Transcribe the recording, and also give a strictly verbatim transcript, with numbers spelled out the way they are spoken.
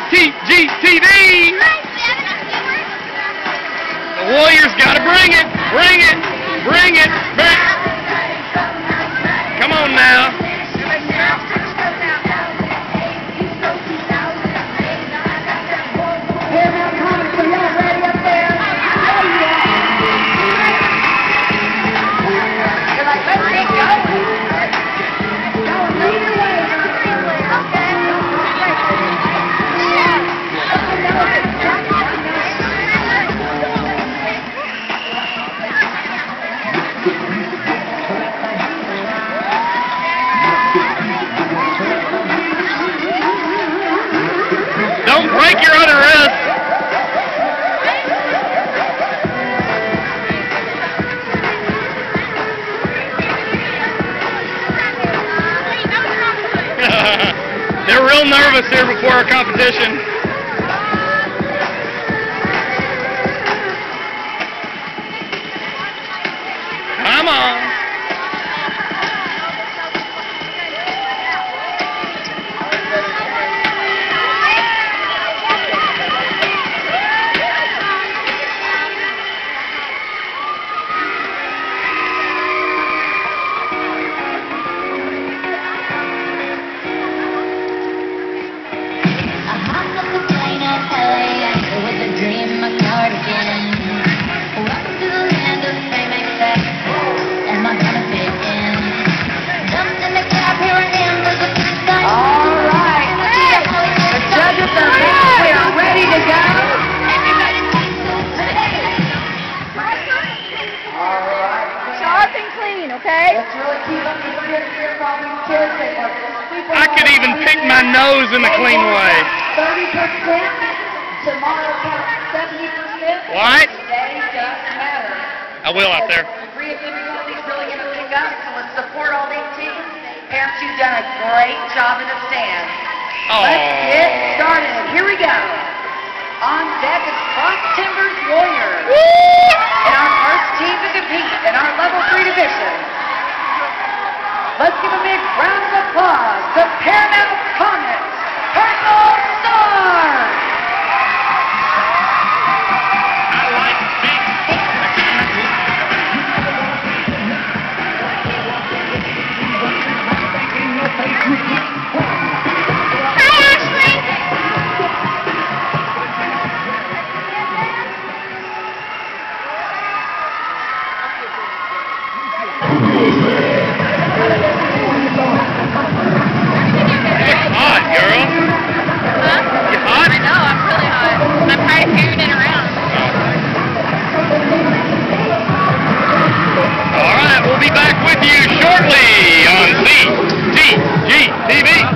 T G T V. The Warriors got to bring it, bring it, bring it, bring it. Come on now. Don't break your other wrist. They're real nervous here before our competition. Come on. Okay? I could even pick my nose in a clean way. thirty percent. Tomorrow counts seventy percent. What? Today doesn't matter. I will out there. Degree of difficulty is really going to pick up, so let's support all these teams. Parents, you've done a great job in the stand. Oh. Let's get started. Here we go. On deck is Cross Timbers Warriors. And our first team to compete in our level three division. Let's give a big round of applause to Paramount Comets, Purple Stars.